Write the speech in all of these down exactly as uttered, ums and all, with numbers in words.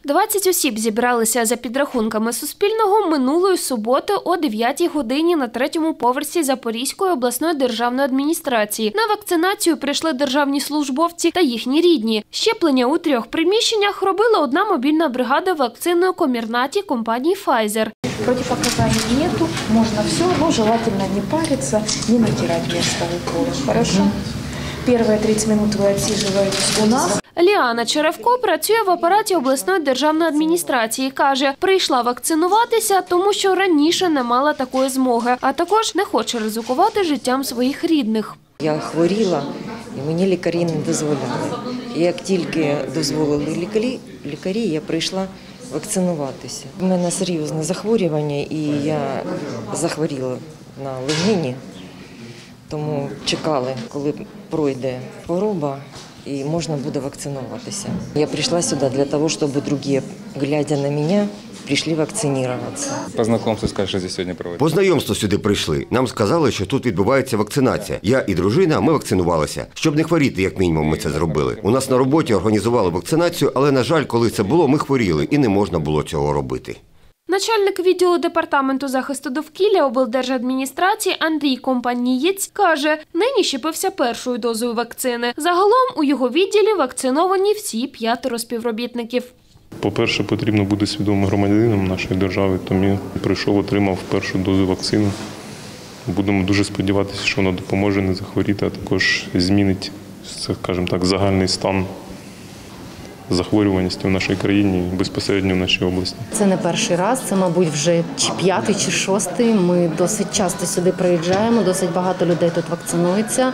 двадцять осіб зібралися за підрахунками Суспільного минулої суботи о дев'ятій годині на третьому поверсі Запорізької обласної державної адміністрації. На вакцинацію прийшли державні службовці та їхні рідні. Щеплення у трьох приміщеннях робила одна мобільна бригада вакциною Комірнаті компанії Pfizer. Противопоказаний нету, можно все, но желательно не париться, не натирать место укола. Хорошо? Первые тридцать минут вы отсиживаетесь у нас. Ліана Черевко працює в апараті обласної державної адміністрації. Каже, прийшла вакцинуватися, тому що раніше не мала такої змоги, а також не хоче ризикувати життям своїх рідних. Я хворіла, і мені лікарі не дозволяли. І як тільки дозволили лікарі, лікарі, я прийшла вакцинуватися. У мене серйозне захворювання, і я захворіла на легені, тому чекали, коли пройде хвороба і можна буде вакцинуватися. Я прийшла сюди для того, щоб інші, глядя на мене, прийшли вакцинуватися. По знайомству сказали, що тут сьогодні проводять. По знайомству сюди прийшли. Нам сказали, що тут відбувається вакцинація. Я і дружина, ми вакцинувалися. Щоб не хворіти, як мінімум, ми це зробили. У нас на роботі організували вакцинацію, але, на жаль, коли це було, ми хворіли і не можна було цього робити. Начальник відділу департаменту захисту довкілля облдержадміністрації Андрій Компанієць каже, нині щепився першою дозою вакцини. Загалом у його відділі вакциновані всі п'ятеро співробітників. По-перше, потрібно бути свідомим громадянином нашої держави, тому я прийшов, отримав першу дозу вакцини. Будемо дуже сподіватися, що вона допоможе не захворіти, а також змінить, скажімо так, загальний стан захворюваності в нашій країні і безпосередньо в нашій області. Це не перший раз, це, мабуть, вже чи п'ятий, чи шостий. Ми досить часто сюди приїжджаємо, досить багато людей тут вакцинується.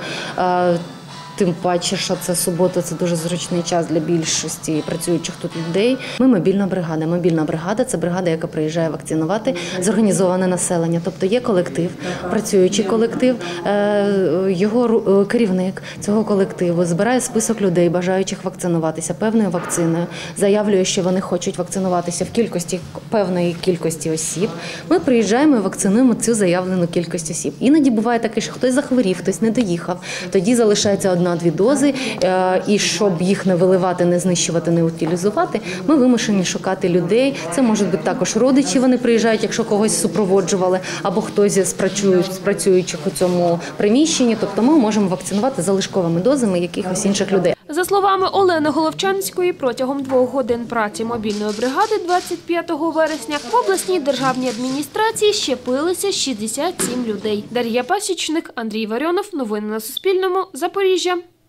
Тим паче, що це субота, це дуже зручний час для більшості працюючих тут людей. Ми мобільна бригада. Мобільна бригада – це бригада, яка приїжджає вакцинувати зорганізоване населення. Тобто є колектив, працюючий колектив, його керівник цього колективу збирає список людей, бажаючих вакцинуватися певною вакциною, заявлює, що вони хочуть вакцинуватися в кількості певної кількості осіб. Ми приїжджаємо і вакцинуємо цю заявлену кількість осіб. Іноді буває таке, що хтось захворів, хтось не доїхав. Тоді залишається одна-дві дози, і щоб їх не виливати, не знищувати, не утилізувати, ми вимушені шукати людей. Це можуть бути також родичі, вони приїжджають, якщо когось супроводжували, або хтось з працюючих у цьому приміщенні. Тобто ми можемо вакцинувати залишковими дозами якихось інших людей. За словами Олени Головчанської, протягом двох годин праці мобільної бригади двадцять п'ятого вересня в обласній державній адміністрації щепилися шістдесят сім людей. Дар'я Пасічник, Андрій Варіонов. Новини на Суспільному. Запоріжжя.